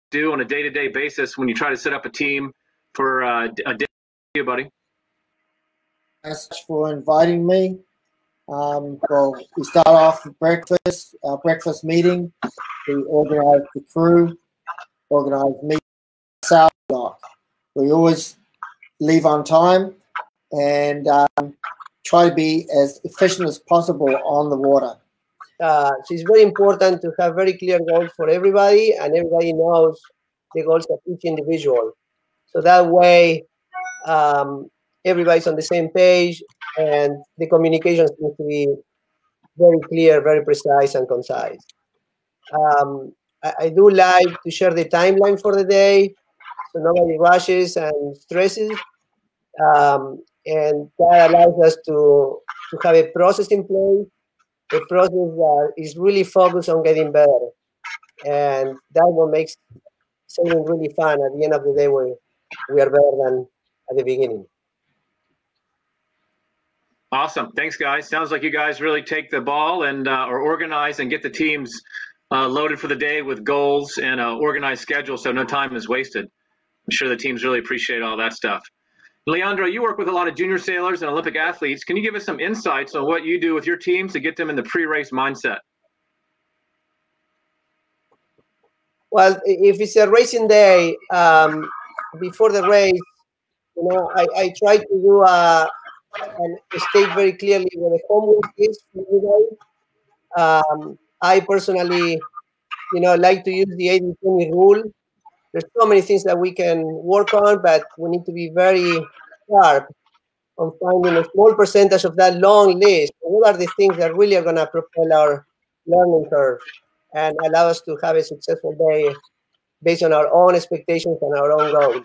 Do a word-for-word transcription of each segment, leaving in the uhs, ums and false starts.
do on a day-to-day basis when you try to set up a team for uh, a day, buddy? Thanks for inviting me. Um, well, we start off with breakfast, uh, breakfast meeting. We organize the crew, organize meetings. We always leave on time and um, try to be as efficient as possible on the water. Uh, so it's very important to have very clear goals for everybody, and everybody knows the goals of each individual. So that way, um, everybody's on the same page, and the communications need to be very clear, very precise, and concise. Um, I, I do like to share the timeline for the day, so nobody rushes and stresses, um, and that allows us to to have a process in place. A process that is really focused on getting better, and that what makes sailing really fun. At the end of the day, we we are better than at the beginning. Awesome, thanks, guys. Sounds like you guys really take the ball and uh, are organized and get the teams uh, loaded for the day with goals and an organized schedule, so no time is wasted. I'm sure the teams really appreciate all that stuff. Leandro, you work with a lot of junior sailors and Olympic athletes. Can you give us some insights on what you do with your teams to get them in the pre-race mindset? Well, if it's a racing day, um, before the race, you know, I, I try to do a, and state very clearly where the homework is for the day. Um, I personally, you know, like to use the eighty twenty rule. There's so many things that we can work on, but we need to be very sharp on finding a small percentage of that long list. What are the things that really are going to propel our learning curve and allow us to have a successful day based on our own expectations and our own goals?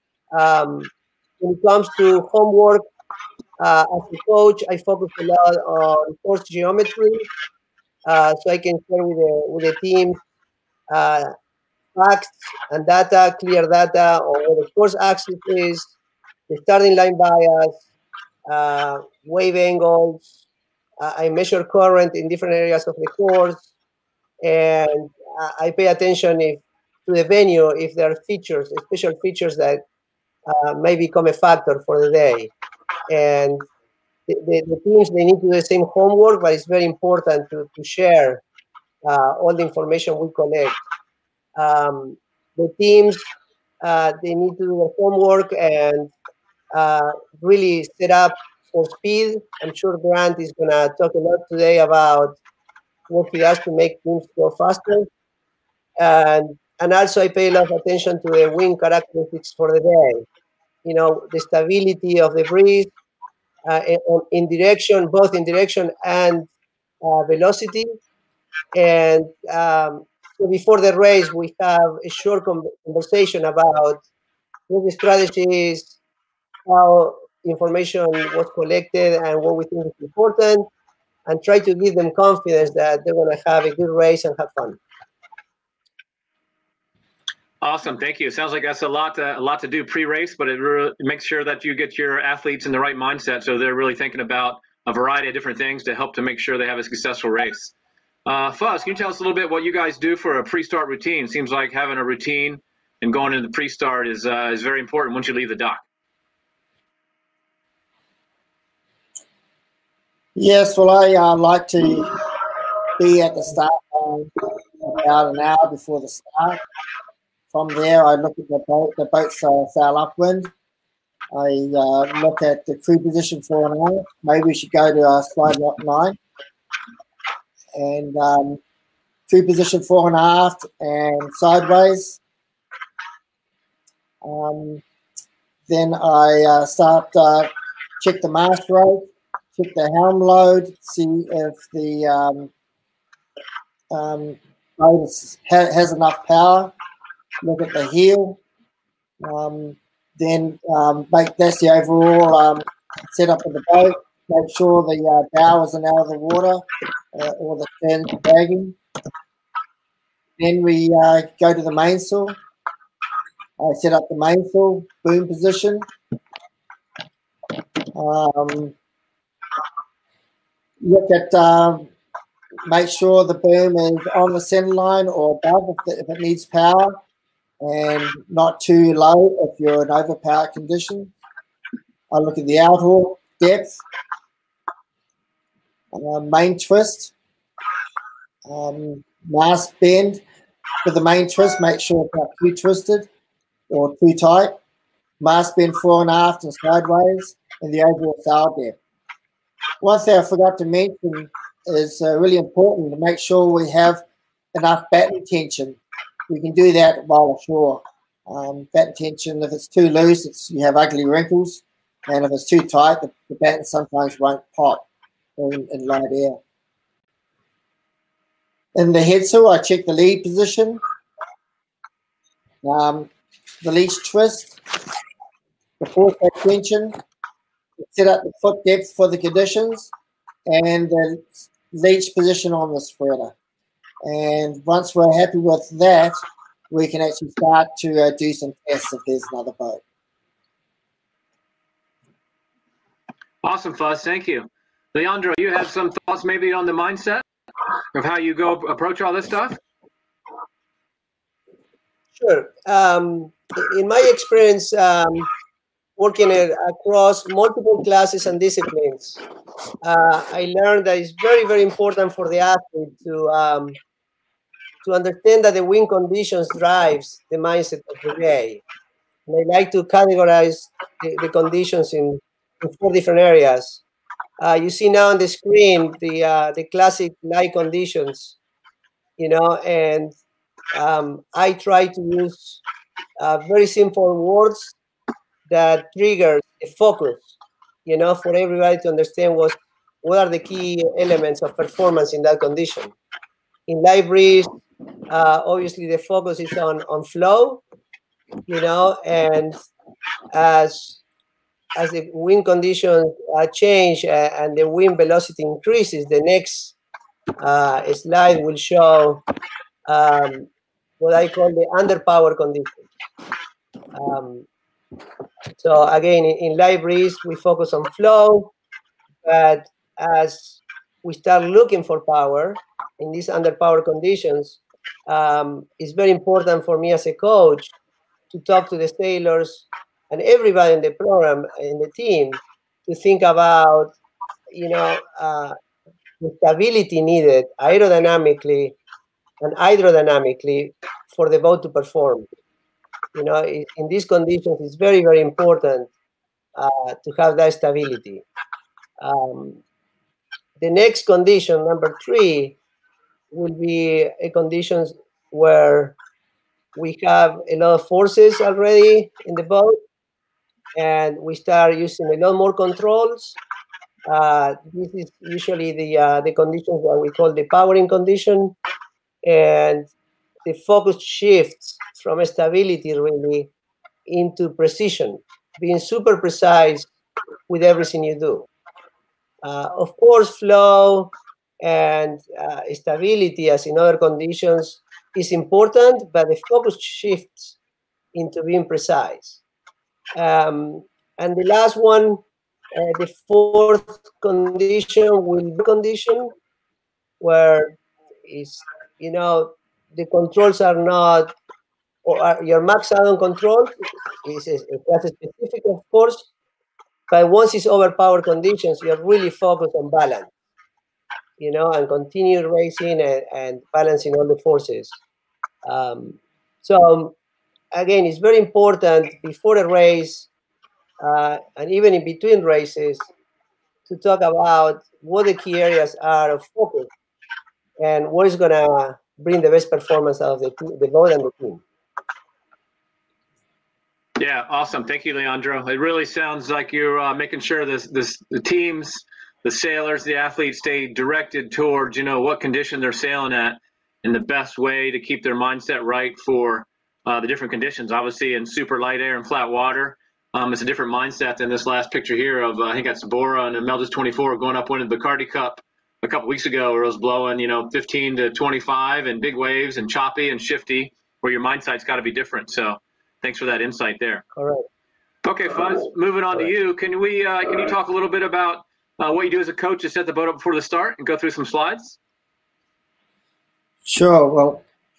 Um, when it comes to homework, uh, as a coach, I focus a lot on course geometry, uh, so I can share with the, with the team uh, facts and data, clear data on where the course axis is, the starting line bias, uh, wave angles. Uh, I measure current in different areas of the course, and uh, I pay attention if, to the venue if there are features, special features that uh, may become a factor for the day. And the, the, the teams, they need to do the same homework, but it's very important to, to share uh, all the information we collect. Um, the teams, uh, they need to do their homework and uh, really set up for speed. I'm sure Grant is going to talk a lot today about what he does to make teams go faster. And, and also I pay a lot of attention to the wing characteristics for the day. You know, the stability of the breeze uh, in, in direction, both in direction and uh, velocity. And um, so before the race, we have a short conversation about what the strategy is, how information was collected, and what we think is important, and try to give them confidence that they're going to have a good race and have fun. Awesome, thank you. Sounds like that's a lot to, a lot to do pre-race, but it really makes sure that you get your athletes in the right mindset, so they're really thinking about a variety of different things to help to make sure they have a successful race. Uh, Fuzz, can you tell us a little bit what you guys do for a pre-start routine? Seems like having a routine and going into the pre-start is uh, is very important once you leave the dock. Yes, well, I uh, like to be at the start line about an hour before the start. From there, I look at the boat. The boats uh, sail upwind. I uh, look at the crew position for an hour. Maybe we should go to uh, slide lock nine. And um, crew position fore and aft and sideways. Um, then I uh, start uh, check the mast rope, check the helm load, see if the um, um, boat is, ha has enough power. Look at the heel. Um, then um, make that's the overall um, setup of the boat. Make sure the uh, bow isn't out of the water uh, or the stern's dragging. Then we uh, go to the mainsail. I set up the mainsail boom position. Um, look at, um, make sure the boom is on the center line or above if, the, if it needs power. and not too low if you're in overpower condition. I look at the outhaul depth, uh, main twist, um, mast bend. For the main twist, make sure it's not too twisted or too tight. Mast bend fore and aft and sideways, and the overall sail depth. One thing I forgot to mention is uh, really important to make sure we have enough batten tension. We can do that while ashore. Um, batten tension, if it's too loose, it's, you have ugly wrinkles, and if it's too tight, the, the batten sometimes won't pop in, in light air. In the head sail, I check the lead position, um, the leash twist, the forefoot tension, set up the foot depth for the conditions, and the leash position on the spreader. And once we're happy with that, we can actually start to uh, do some tests if there's another boat. Awesome, Fuzz. Thank you. Leandro, you have some thoughts maybe on the mindset of how you go approach all this stuff? Sure. Um, in my experience, um, working at, across multiple classes and disciplines, uh, I learned that it's very, very important for the athlete to um, to understand that the wind conditions drives the mindset of the day. And I like to categorize the, the conditions in, in four different areas. Uh, you see now on the screen the uh, the classic light conditions, you know, and um, I try to use uh, very simple words that trigger a focus, you know, for everybody to understand what what are the key elements of performance in that condition. In light breeze, uh, obviously the focus is on on flow, you know, and as as the wind conditions uh, change uh, and the wind velocity increases, the next uh, slide will show um, what I call the underpower condition. Um, so again, in, in light breeze, we focus on flow, but as we start looking for power in these underpower conditions, um, it's very important for me as a coach to talk to the sailors and everybody in the program, in the team, to think about, you know, uh, the stability needed aerodynamically and hydrodynamically for the boat to perform. You know, in, in these conditions, it's very, very important uh, to have that stability. Um, the next condition, number three, will be a conditions where we have a lot of forces already in the boat, and we start using a lot more controls. Uh, this is usually the uh, the conditions that we call the powering condition, and the focus shifts from stability really into precision, being super precise with everything you do. Uh, of course, flow and uh, stability, as in other conditions, is important, but the focus shifts into being precise. Um, and the last one, uh, the fourth condition will be condition where is, you know, the controls are not, or are, your max out on control is class specific, of course, but once it's overpowered conditions, you're really focused on balance, you know, and continue racing and, and balancing all the forces. Um, so again, it's very important before a race uh, and even in between races to talk about what the key areas are of focus and what is going to bring the best performance out of the, the boat and the team. Yeah, awesome. Thank you, Leandro. It really sounds like you're uh, making sure this, this, the teams, the sailors, the athletes stay directed towards, you know, what condition they're sailing at and the best way to keep their mindset right for uh, the different conditions. Obviously, in super light air and flat water, um, it's a different mindset than this last picture here of, uh, I think that's Bora and Melges twenty-four going up winning the Bacardi Cup a couple weeks ago, where it was blowing, you know, fifteen to twenty-five and big waves and choppy and shifty, where your mindset's got to be different. So thanks for that insight there. All right. Okay, Fuzz, moving on to you. Can we uh, can you talk a little bit about uh, what you do as a coach to set the boat up before the start and go through some slides? Sure. Well,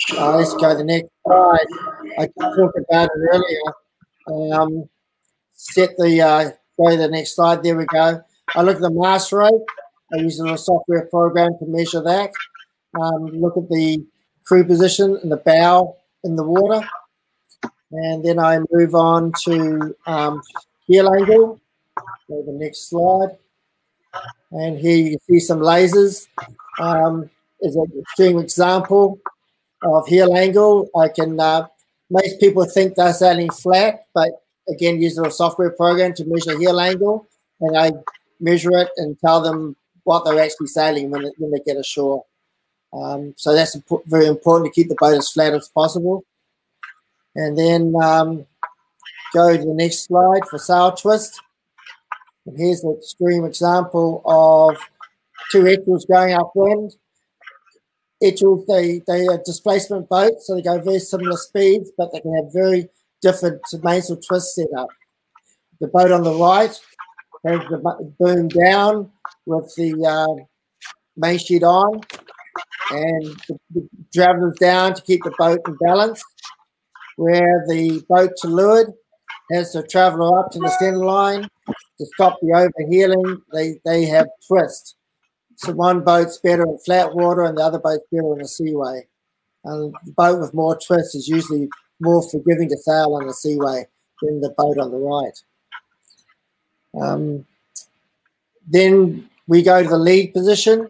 Uh, let's go to the next slide. I talked about it earlier. Um, set the, uh, go to the next slide. There we go. I look at the mast rate. I use a little software program to measure that. Um, look at the crew position and the bow in the water. And then I move on to um, heel angle. Go to the next slide. And here you can see some lasers. Um, is an extreme example of heel angle. I can, uh, most people think they're sailing flat, but again, use a software program to measure heel angle. And I measure it and tell them what they're actually sailing when, it, when they get ashore. Um, so that's imp very important to keep the boat as flat as possible. And then um, go to the next slide for sail twist. And here's an extreme example of two equals going upwind. Equals, they, they are displacement boats, so they go very similar speeds, but they can have very different mainsail twist setup. The boat on the right has the boom down with the uh, main sheet on, and the, the travelers down to keep the boat in balance, where the boat to leeward has the traveler up to the center line to stop the overheeling. They, they have twist. So one boat's better in flat water and the other boat's better in a seaway. And the boat with more twist is usually more forgiving to sail on a seaway than the boat on the right. Um, then we go to the lead position.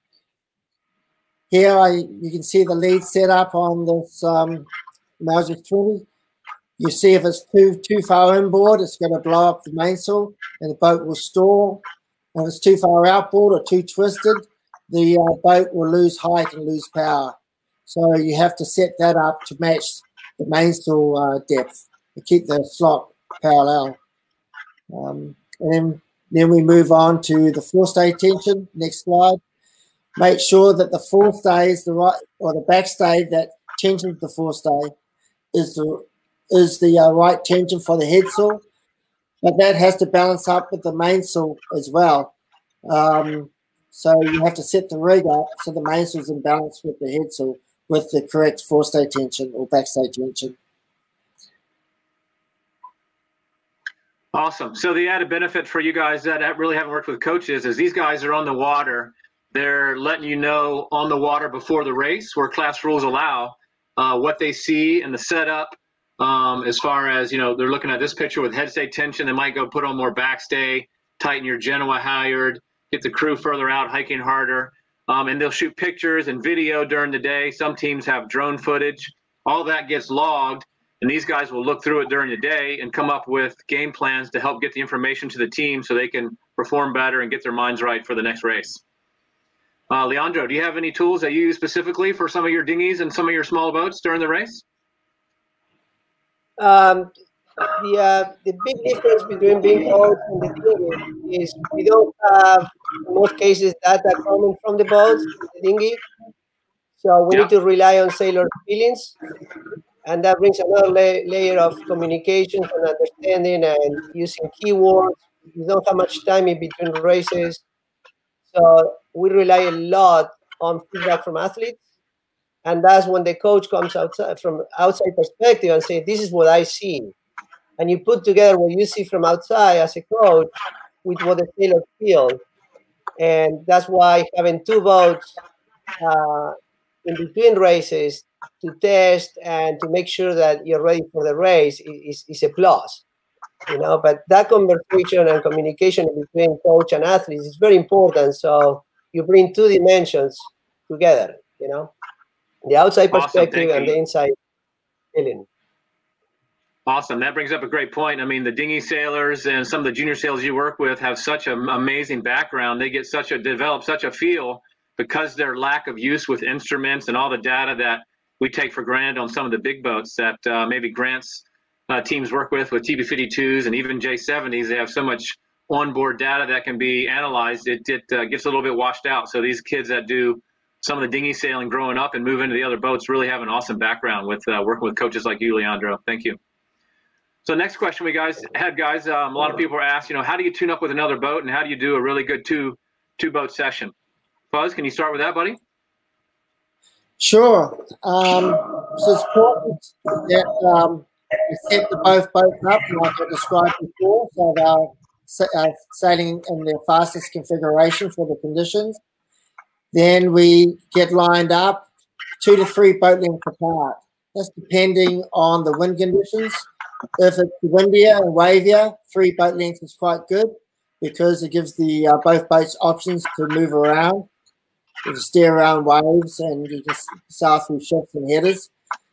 Here I, you can see the lead set up on this um, Mausers twenty. You see if it's too too far inboard, it's going to blow up the mainsail and the boat will stall. If it's too far outboard or too twisted, the uh, boat will lose height and lose power. So you have to set that up to match the mainsail uh, depth to keep the slot parallel. Um, and then, then we move on to the forestay tension. Next slide. Make sure that the forestay is the right, or the backstay that tensions the forestay is the is the uh, right tension for the headsail. But that has to balance up with the mainsail as well. Um, so you have to set the rig up so the mainsail is in balance with the headsail with the correct forestay tension or backstay tension. Awesome. So the added benefit for you guys that really haven't worked with coaches is these guys are on the water. They're letting you know on the water before the race, where class rules allow, uh, what they see in the setup. Um, as far as, you know, they're looking at this picture with headstay tension, they might go put on more backstay, tighten your Genoa halyard, get the crew further out, hiking harder. Um, and they'll shoot pictures and video during the day. Some teams have drone footage. All that gets logged, and these guys will look through it during the day and come up with game plans to help get the information to the team so they can perform better and get their minds right for the next race. Uh, Leandro, do you have any tools that you use specifically for some of your dinghies and some of your small boats during the race? Um, the uh, the big difference between big boats and the dinghy is we don't have, in most cases, data coming from the boats, the dinghy. So we yeah. need to rely on sailor feelings, and that brings another la layer of communication and understanding and using keywords. We don't have much time in between races, so we rely a lot on feedback from athletes. And that's when the coach comes outside from outside perspective and say, this is what I see. And you put together what you see from outside as a coach with what the sailors feel. And that's why having two boats uh, in between races to test and to make sure that you're ready for the race is, is a plus. You know, but that conversation and communication between coach and athletes is very important. So you bring two dimensions together, you know. The outside perspective awesome, and the inside feeling. Awesome. That brings up a great point. I mean, the dinghy sailors and some of the junior sailors you work with have such an amazing background. They get such a, develop such a feel because their lack of use with instruments and all the data that we take for granted on some of the big boats that uh, maybe Grant's uh, teams work with, with T B fifty-twos and even J seventies. They have so much onboard data that can be analyzed. It, it uh, gets a little bit washed out. So these kids that do some of the dinghy sailing growing up and move into the other boats really have an awesome background with uh, working with coaches like you, Leandro. Thank you. So next question we guys had, guys, um, a lot of people are asked, you know, how do you tune up with another boat and how do you do a really good two two boat session? Fuzz, can you start with that, buddy? Sure. Um, so it's important that um, we set the both boats up like I described before, so they're sa- uh, sailing in their fastest configuration for the conditions. Then we get lined up two to three boat lengths apart. That's depending on the wind conditions. If it's windier and wavier, three boat lengths is quite good because it gives the uh, both boats options to move around. You can steer around waves and you can sail through shifts and headers.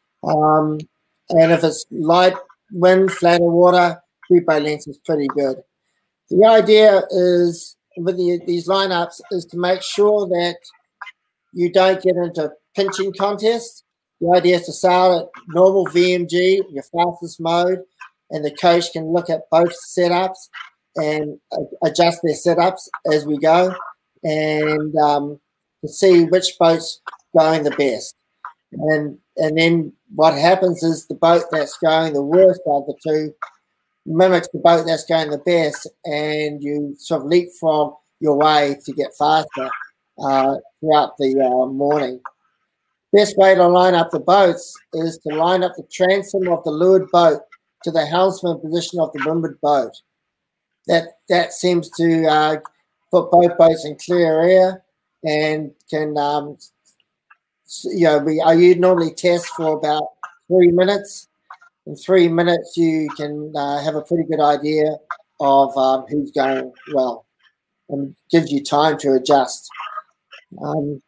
Um, and if it's light wind, flatter water, three boat lengths is pretty good. The idea is with the, these lineups is to make sure that you don't get into pinching contests. The idea is to sail at normal V M G, your fastest mode, and the coach can look at both setups and uh, adjust their setups as we go, and um, to see which boat's going the best. And and then what happens is the boat that's going the worst of the two mimics the boat that's going the best, and you sort of leapfrog your way to get faster uh, throughout the uh, morning. Best way to line up the boats is to line up the transom of the leeward boat to the helmsman position of the windward boat. That that seems to uh, put both boats in clear air and can, um, you know, we I you normally test for about three minutes. In three minutes, you can uh, have a pretty good idea of um, who's going well, and gives you time to adjust. Um,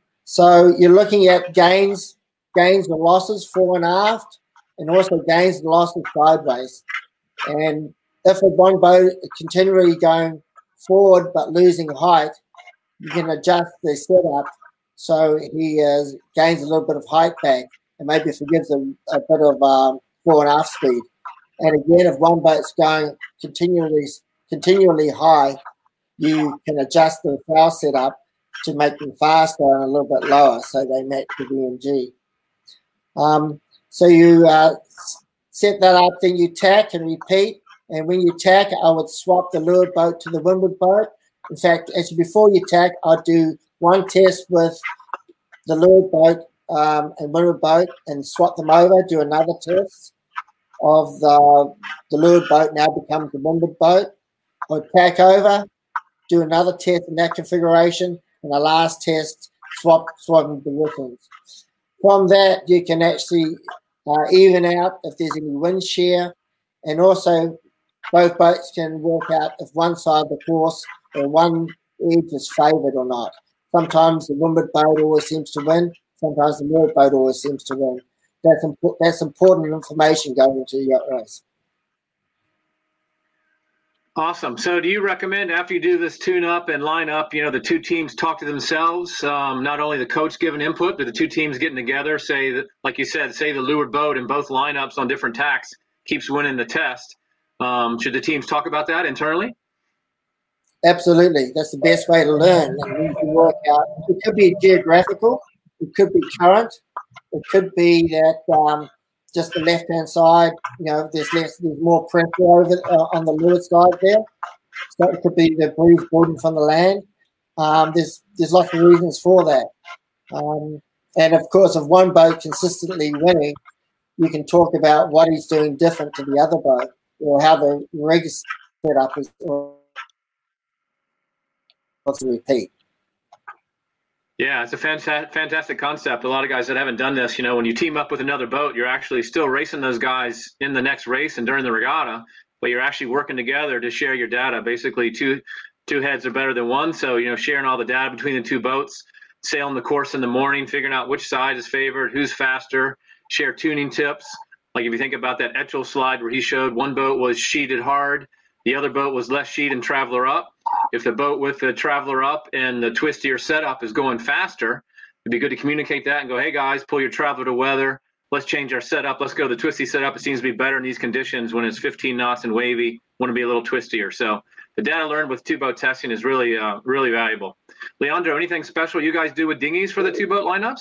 so you're looking at gains, gains and losses fore and aft, and also gains and losses sideways. And if a one boat is continually going forward but losing height, you can adjust the setup so he uh, gains a little bit of height back, and maybe forgives a, a bit of um, fore and aft speed. And again, if one boat's going continually continually high, you can adjust the sail setup to make them faster and a little bit lower so they match the V M G. Um, so you uh, set that up, then you tack and repeat. And when you tack, I would swap the leeward boat to the windward boat. In fact, actually before you tack, I'd do one test with the leeward boat um, and windward boat and swap them over, do another test of the, the leeward boat now becomes the windward boat. I'd tack over, do another test in that configuration, and the last test, swap swapping positions. From that, you can actually uh, even out if there's any wind shear, and also both boats can work out if one side of the course or one edge is favoured or not. Sometimes the windward boat always seems to win. Sometimes the leeward boat always seems to win. That's, impo that's important information going into your race. Awesome. So do you recommend after you do this tune-up and line up, you know, the two teams talk to themselves, um, not only the coach giving input, but the two teams getting together, say, that, like you said, say the leeward boat in both lineups on different tacks keeps winning the test. Um, should the teams talk about that internally? Absolutely. That's the best way to learn. And you can work out. It could be geographical. It could be current. It could be that um, just the left-hand side, you know, there's less, there's more pressure over uh, on the leeward side there. So it could be the breeze building from the land. Um, there's there's lots of reasons for that. Um, and of course, if one boat consistently winning, you can talk about what he's doing different to the other boat, or how the rig setup is, or to repeat. Yeah, it's a fantastic, fantastic concept. A lot of guys that haven't done this, you know, when you team up with another boat, you're actually still racing those guys in the next race and during the regatta, but you're actually working together to share your data. Basically, two two heads are better than one. So, you know, sharing all the data between the two boats, sailing the course in the morning, figuring out which side is favored, who's faster, share tuning tips. Like if you think about that Etchell slide where he showed one boat was sheeted hard, the other boat was less sheet and traveler up. If the boat with the traveler up and the twistier setup is going faster, it'd be good to communicate that and go, hey guys, pull your traveler to weather. Let's change our setup. Let's go to the twisty setup. It seems to be better in these conditions when it's fifteen knots and wavy. Want to be a little twistier. So the data learned with two boat testing is really, uh, really valuable. Leandro, anything special you guys do with dinghies for the two boat lineups?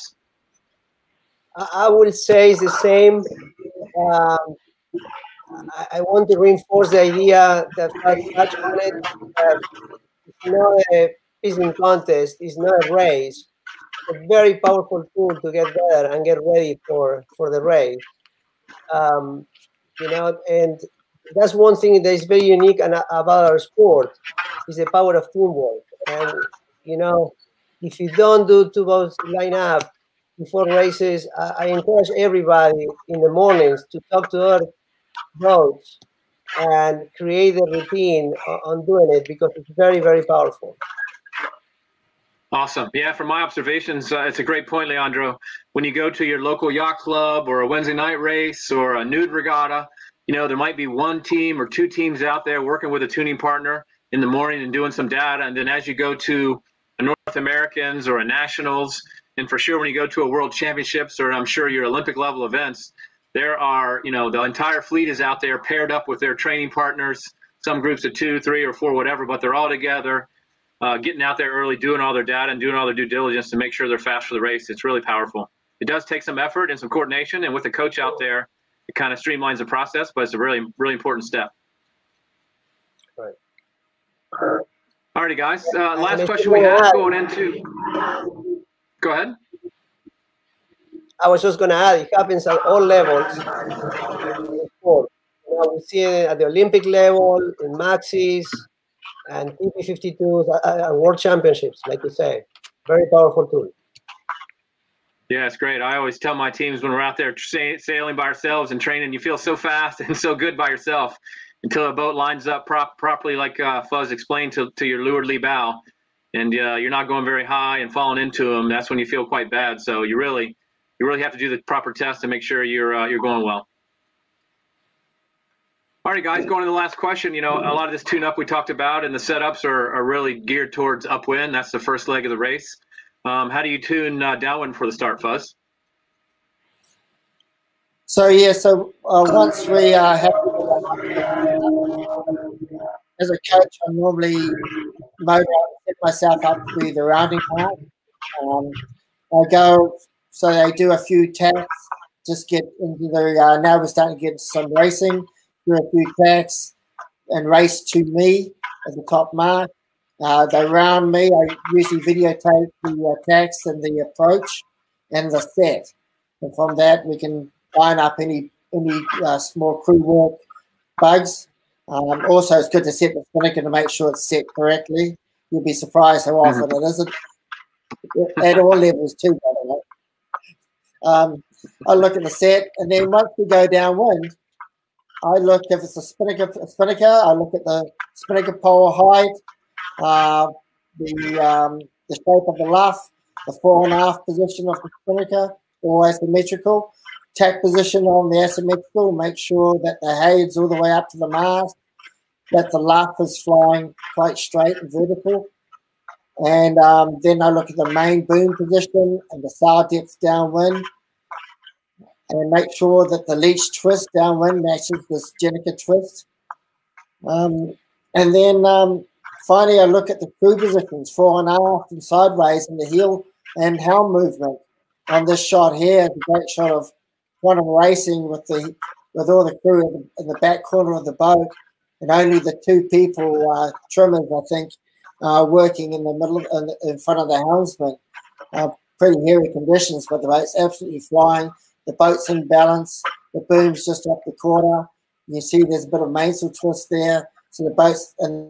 I would say it's the same. Um, I, I want to reinforce the idea that I touched on it. Uh, it's not a fishing contest. It's not a race. a very powerful tool to get better and get ready for, for the race. Um, you know, and that's one thing that is very unique and, about our sport is the power of teamwork. And, you know, if you don't do two boats line up before races, I, I encourage everybody in the mornings to talk to other boats and create a routine on doing it because it's very, very powerful. Awesome. Yeah, from my observations, uh, it's a great point, Leandro. When you go to your local yacht club or a Wednesday night race or a nude regatta, you know, there might be one team or two teams out there working with a tuning partner in the morning and doing some data. And then as you go to a North Americans or a Nationals, and for sure when you go to a World Championships or I'm sure your Olympic level events, there are, you know, the entire fleet is out there paired up with their training partners, some groups of two, three, or four, whatever, but they're all together. Uh, getting out there early, doing all their data and doing all their due diligence to make sure they're fast for the race. It's really powerful. It does take some effort and some coordination, and with a coach out there, it kind of streamlines the process, but it's a really, really important step. Right. All righty, guys. Uh, last question we have going into. Go ahead. I was just going to add, it happens at all levels. You know, we see it at the Olympic level, in maxis, and T P fifty-twos, uh, World Championships, like you say. Very powerful tool. Yeah, it's great. I always tell my teams when we're out there sailing by ourselves and training, you feel so fast and so good by yourself until a boat lines up prop properly, like uh, Fuzz explained, to, to your leeward lee bow, and uh, you're not going very high and falling into them. That's when you feel quite bad. So you really, you really have to do the proper test to make sure you're uh, you're going well. All right, guys, going to the last question. You know, a lot of this tune-up we talked about and the setups are, are really geared towards upwind. That's the first leg of the race. Um, how do you tune uh, downwind for the start, Fuzz? So, yeah, so uh, once we uh, have, as a coach, I normally motor set myself up to be the rounding part. Um, I go, so they do a few tacks, just get into the, uh, now we're starting to get some racing, do a few tacks and race to me as the top mark. Uh, they round me. I usually videotape the attacks and the approach and the set. And from that, we can line up any any uh, small crew work bugs. Um, also, it's good to set the spinnaker to make sure it's set correctly. You'll be surprised how often it isn't. At all levels too, by the way. Um, I look at the set, and then once we go downwind, I look if it's a spinnaker, a spinnaker I look at the spinnaker pole height, uh, the um, the shape of the luff, the fore and aft position of the spinnaker, all asymmetrical. Tack position on the asymmetrical, make sure that the head's all the way up to the mast, that the luff is flying quite straight and vertical. And um, then I look at the main boom position and the sail depth downwind, and make sure that the leech twist downwind matches this Jenica twist. Um, and then um, finally, I look at the crew positions, fore and aft and sideways, and the heel and helm movement. On this shot here, it's a great shot of quantum racing with the with all the crew in the, in the back corner of the boat, and only the two people, uh, trimmers, I think, uh, working in the middle, in, in front of the helmsman. Uh, pretty hairy conditions, but the boat's absolutely flying. The boat's in balance. The boom's just up the quarter. You see there's a bit of mainsail twist there. So the boat's in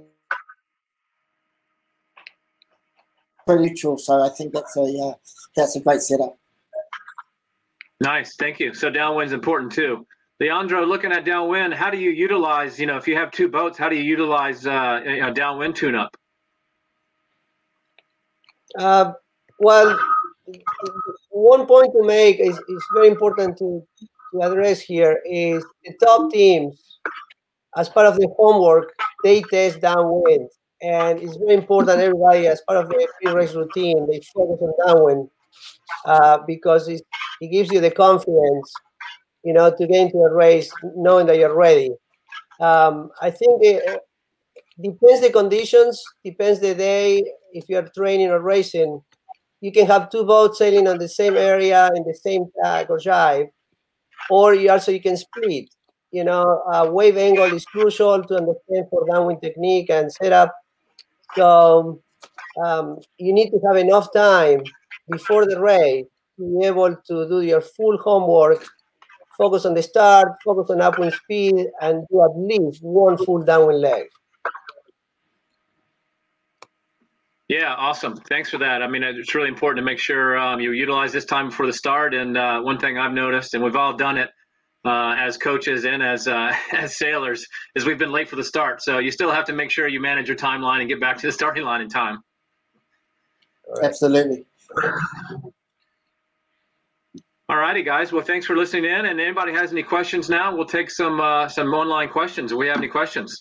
pretty neutral. So I think that's a uh, that's a great setup. Nice, thank you. So downwind's important too. Leandro, looking at downwind, how do you utilize, you know, if you have two boats, how do you utilize uh, a downwind tune-up? Uh, well, one point to make is, is very important to, to address here is the top teams, as part of the homework, they test downwind. And it's very important everybody, as part of the pre-race routine, they focus on downwind uh, because it, it gives you the confidence, you know, to get into a race knowing that you're ready. Um, I think it depends the conditions, depends the day. If you're training or racing, you can have two boats sailing on the same area in the same tag or jibe, or you also you can split. You know, uh, wave angle is crucial to understand for downwind technique and setup. So um, you need to have enough time before the race, to be able to do your full homework, focus on the start, focus on upwind speed, and do at least one full downwind leg. Yeah, awesome. Thanks for that. I mean, it's really important to make sure um, you utilize this time before the start. And uh, one thing I've noticed, and we've all done it uh, as coaches and as uh, as sailors, is we've been late for the start. So you still have to make sure you manage your timeline and get back to the starting line in time. Absolutely. All righty, guys. Well, thanks for listening in. And anybody has any questions now, we'll take some uh, some online questions. Do we have any questions?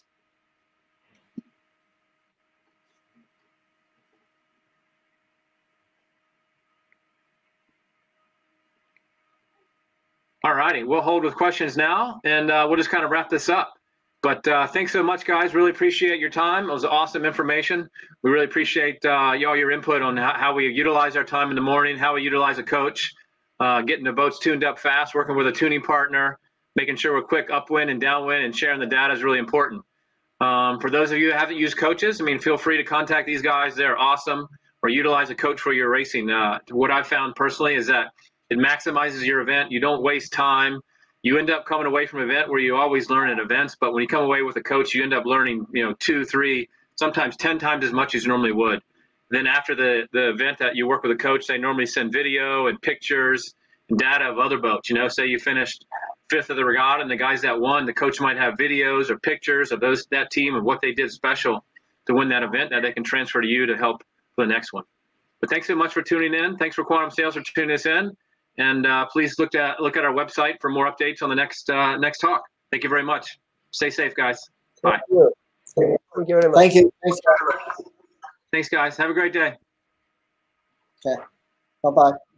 All righty, we'll hold with questions now, and uh, we'll just kind of wrap this up. But uh, thanks so much, guys. Really appreciate your time. It was awesome information. We really appreciate uh, all your input on how, how we utilize our time in the morning, how we utilize a coach, uh, getting the boats tuned up fast, working with a tuning partner, making sure we're quick upwind and downwind, and sharing the data is really important. Um, for those of you who haven't used coaches, I mean, feel free to contact these guys. They're awesome. Or utilize a coach for your racing. Uh, what I've found personally is that it maximizes your event. You don't waste time. You end up coming away from an event where you always learn at events, but when you come away with a coach, you end up learning, you know, two, three, sometimes ten times as much as you normally would. Then after the, the event that you work with a coach, they normally send video and pictures and data of other boats. You know, say you finished fifth of the regatta and the guys that won, the coach might have videos or pictures of those that team and what they did special to win that event that they can transfer to you to help for the next one. But thanks so much for tuning in. Thanks for Quantum Sales for tuning us in. And uh, please look at look at our website for more updates on the next uh, next talk. Thank you very much. Stay safe, guys. Bye. Thank you. Thank you very much. Thank you. Thanks, guys. Thanks, guys. Have a great day. Okay. Bye-bye.